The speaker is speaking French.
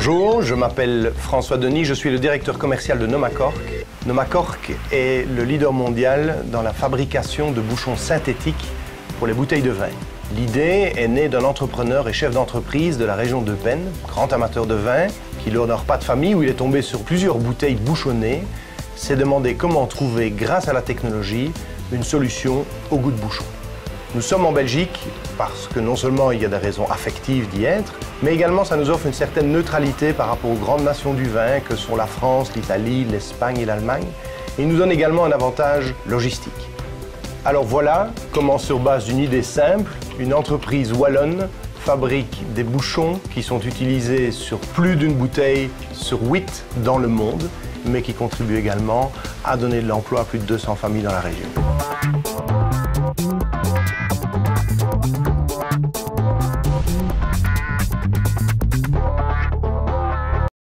Bonjour, je m'appelle François Denis, je suis le directeur commercial de Noma Cork. Noma Cork est le leader mondial dans la fabrication de bouchons synthétiques pour les bouteilles de vin. L'idée est née d'un entrepreneur et chef d'entreprise de la région d'Eupen, grand amateur de vin, qui lors d'un repas de famille où il est tombé sur plusieurs bouteilles bouchonnées, s'est demandé comment trouver, grâce à la technologie, une solution au goût de bouchon. Nous sommes en Belgique parce que non seulement il y a des raisons affectives d'y être, mais également ça nous offre une certaine neutralité par rapport aux grandes nations du vin que sont la France, l'Italie, l'Espagne et l'Allemagne. Il nous donne également un avantage logistique. Alors voilà comment, sur base d'une idée simple, une entreprise wallonne fabrique des bouchons qui sont utilisés sur plus d'une bouteille sur 8 dans le monde, mais qui contribuent également à donner de l'emploi à plus de 200 familles dans la région.